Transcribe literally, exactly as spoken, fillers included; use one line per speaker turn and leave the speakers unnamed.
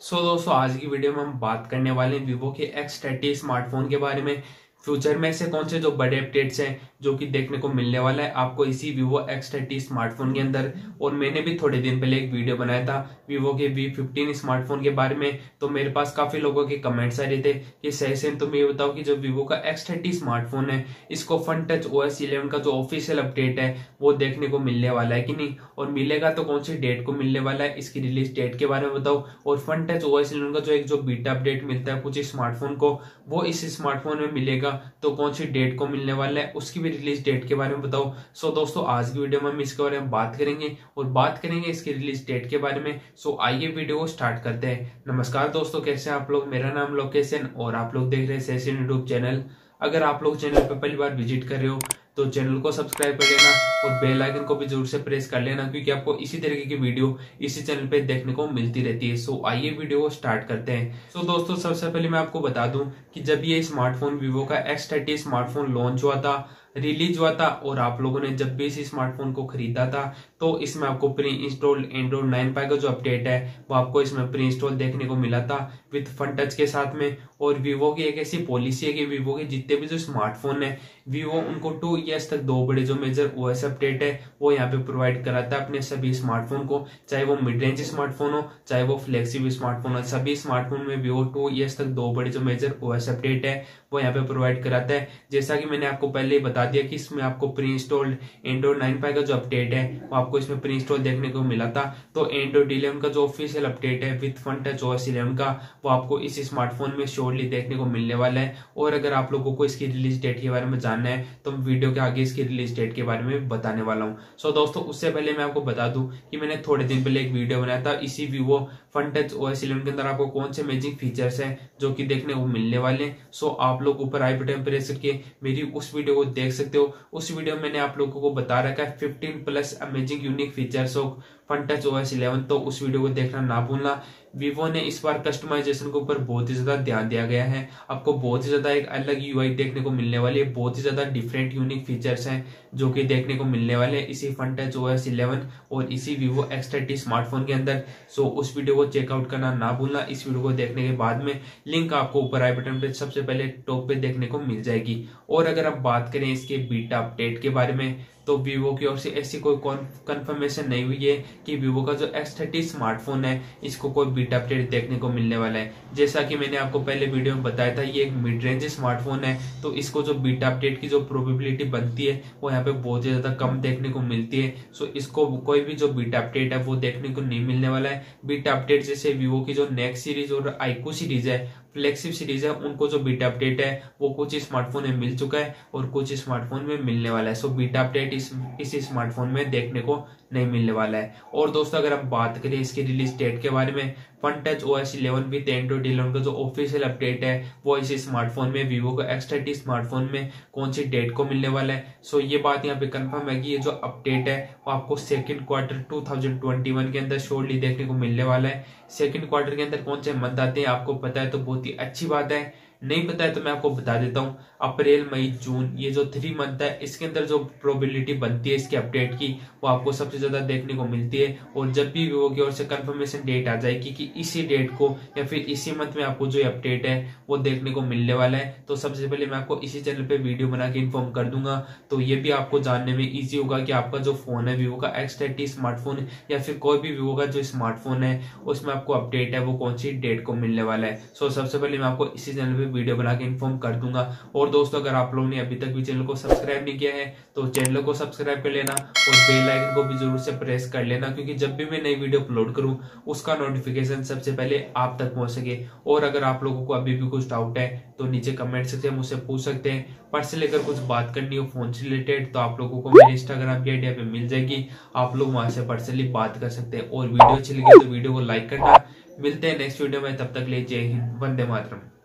सो दोस्तों आज की वीडियो में हम बात करने वाले हैं वीवो के एक्स थर्टी स्मार्टफोन के बारे में। फ्यूचर में ऐसे कौन से जो बड़े अपडेट्स हैं जो कि देखने को मिलने वाला है आपको इसी वीवो एक्स थर्टी स्मार्टफोन के अंदर। और मैंने भी थोड़े दिन पहले एक वीडियो बनाया था वीवो के वी फिफ्टीन स्मार्टफोन के बारे में, तो मेरे पास काफी लोगों के कमेंट्स आ रहे थे कि सही से तुम ये बताओ कि जो वीवो का एक्स थर्टी स्मार्टफोन है इसको Funtouch O S eleven का जो ऑफिशियल अपडेट है वो देखने को मिलने वाला है कि नहीं, और मिलेगा तो कौन सी डेट को मिलने वाला है, इसकी रिलीज डेट के बारे में बताओ। और Funtouch O S eleven का जो एक जो बीटा अपडेट मिलता है कुछ स्मार्टफोन को वो इस स्मार्टफोन में मिलेगा तो कौन सी डेट को मिलने वाला है उसकी भी रिलीज डेट के बारे में बताओ। सो दोस्तों आज की वीडियो में हम इसके बारे में बात करेंगे और बात करेंगे इसकी रिलीज डेट के बारे में। सो आइए वीडियो को स्टार्ट करते हैं। नमस्कार दोस्तों, कैसे हैं आप लोग। मेरा नाम लोकेश है और आप लोग देख रहे हैं सेशन यूट्यूब चैनल। अगर आप लोग चैनल पर पहली बार विजिट कर रहे हो तो चैनल को सब्सक्राइब कर लेना और बेल आइकन को भी जरूर से प्रेस कर लेना, क्योंकि आपको इसी तरीके की वीडियो इसी चैनल पे देखने को मिलती रहती है। सो आइए वीडियो को स्टार्ट करते हैं। सो दोस्तों सबसे पहले मैं आपको बता दूं कि जब ये स्मार्टफोन वीवो का एक्स थर्टी स्मार्टफोन लॉन्च हुआ था, रिलीज हुआ था, और आप लोगों ने जब भी इस स्मार्टफोन को खरीदा था तो इसमें आपको pre install Android nine Pie का जो अपडेट है वो आपको इसमें प्री इंस्टॉल देखने को मिला था विद फन टच के साथ में। और वीवो की एक ऐसी पॉलिसी है कि वीवो के जितने भी जो स्मार्टफोन है वीवो उनको टू ईयर्स तक दो बड़े जो मेजर ओएस अपडेट है वो यहाँ पे प्रोवाइड कराता है अपने सभी स्मार्टफोन को, चाहे वो मिड रेंज स्मार्टफोन हो चाहे वो फ्लेक्सिबल स्मार्टफोन हो। सभी स्मार्टफोन में वीवो टू ईयर्स तक दो बड़े जो मेजर ओएस अपडेट है वो यहाँ पे प्रोवाइड कराता है। जैसा कि मैंने आपको पहले ही बता दिया कि इसमें आपको pre installed Android nine Pie का जो अपडेट है वो आपको इसमें प्री इंस्टॉल देखने को मिला था। तो एंड्रॉइड इलेवन का जो ऑफिशियल अपडेट है with Funtouch OS eleven का वो आपको इस स्मार्टफोन में शॉर्टली देखने को मिलने वाला है। और अगर आप लोगों को इसकी रिलीज डेट के बारे में जानना है तो मैं वीडियो के आगे इसकी रिलीज डेट के बारे में बताने वाला हूँ। सो दोस्तों उससे पहले मैं आपको बता दूं कि मैंने थोड़े दिन पहले एक वीडियो बनाया था इसी Vivo Funtouch OS eleven के अंदर आपको कौन से अमेजिंग फीचर्स हैं जो कि देखने को मिलने वाले हैं। सो आप लोग ऊपर आई बटन प्रेस करके मेरी उस वीडियो को देख सकते हो। उस वीडियो में मैंने आप लोगों को बता रखा है fifteen plus amazing unique features of Funtouch OS eleven, तो उस वीडियो को देखना ना भूलना। वीवो ने इस बार कस्टमाइजेशन के ऊपर बहुत ही ज्यादा ध्यान दिया गया है, आपको बहुत ही ज्यादा एक अलग यूआई देखने को मिलने वाली है, बहुत ही ज्यादा डिफरेंट यूनिक फीचर्स हैं जो कि देखने को मिलने वाले हैं इसी फन टच ओएस इलेवन और इसी वीवो एक्स थर्टी स्मार्टफोन के अंदर। सो उस वीडियो को चेकआउट करना ना भूलना। इस वीडियो को देखने के बाद में लिंक आपको ऊपर आई बटन पे सबसे पहले टॉप पे देखने को मिल जाएगी। और अगर आप बात करें इसके बीटा अपडेट के बारे में तो वीवो की ओर से ऐसी कोई कंफर्मेशन नहीं हुई है कि वीवो का जो एक्स थर्टी स्मार्टफोन है इसको कोई बीटा अपडेट देखने को मिलने वाला है। जैसा कि मैंने आपको पहले वीडियो में बताया था ये एक मिड रेंज स्मार्टफोन है, तो इसको जो बीटा अपडेट की जो प्रोबेबिलिटी बनती है वो यहाँ पे बहुत ही ज्यादा कम देखने को मिलती है। सो इसको कोई भी जो बीटा अपडेट है वो देखने को नहीं मिलने वाला है। बीटा अपडेट जैसे वीवो की जो नेक्स्ट सीरीज और आईक्यू सीरीज है, फ्लेक्सिब सीरीज है, उनको जो बीटा अपडेट है वो कुछ स्मार्टफोन में मिल चुका है और कुछ स्मार्टफोन में मिलने वाला है। सो बीटा अपडेट इस इस स्मार्टफोन में देखने को नहीं मिलने वाला है। और दोस्तों अगर हम बात करें इसकी रिलीज डेट के बारे में, Funtouch OS eleven with Android eleven का जो ऑफिशियल अपडेट है वो इस स्मार्टफोन में वीवो का एक्स थर्टी स्मार्टफोन में कौन सी डेट को मिलने वाला है। सो ये बात यहाँ पे कंफर्म है कि ये जो अपडेट है वो आपको second quarter two thousand twenty one के अंदर शॉर्टली देखने को मिलने वाला है। सेकंड क्वार्टर के अंदर कौन से मंथ आते हैं आपको पता है तो बहुत ही अच्छी बात है, नहीं पता है तो मैं आपको बता देता हूँ। अप्रैल मई जून ये जो थ्री मंथ है इसके अंदर जो प्रोबेबिलिटी बनती है इसके अपडेट की वो आपको सबसे ज्यादा देखने को मिलती है। और जब भी वीवो की ओर से कंफर्मेशन डेट आ जाएगी कि इसी डेट को या फिर इसी मंथ में आपको जो अपडेट है वो देखने को मिलने वाला है तो सबसे पहले मैं आपको इसी चैनल पे वीडियो बना के इन्फॉर्म कर दूंगा। तो ये भी आपको जानने में ईजी होगा कि आपका जो फोन है वीवो का एक्स थर्टी स्मार्टफोन या फिर कोई भी वीवो का जो स्मार्टफोन है उसमें आपको अपडेट है वो कौन सी डेट को मिलने वाला है। सो सबसे पहले मैं आपको इसी चैनल पे वीडियो बना के इन्फॉर्म कर दूंगा। और दोस्तों अगर आप लोगों ने अभी तक भी चैनल को सब्सक्राइब नहीं किया है तो चैनल को सब्सक्राइब कर लेना और बेल आइकन को भी जरूर से प्रेस कर लेना, क्योंकि जब भी मैं नई वीडियो अपलोड करूं उसका नोटिफिकेशन सबसे पहले आप तक पहुंच सके। और अगर आप लोगों को अभी भी कुछ डाउट है तो नीचे कमेंट सेक्शन में मुझसे पूछ सकते हैं। पर्सनली अगर कुछ बात करनी हो फोन से रिलेटेड तो आप लोगों को मेरे इंस्टाग्राम की आईडी पे मिल जाएगी, आप लोग वहां से पर्सनली बात कर सकते हैं। और वीडियो अच्छी लगी तो वीडियो को लाइक करना। मिलते हैं नेक्स्ट वीडियो में, तब तक ले जय हिंद, वंदे मातरम।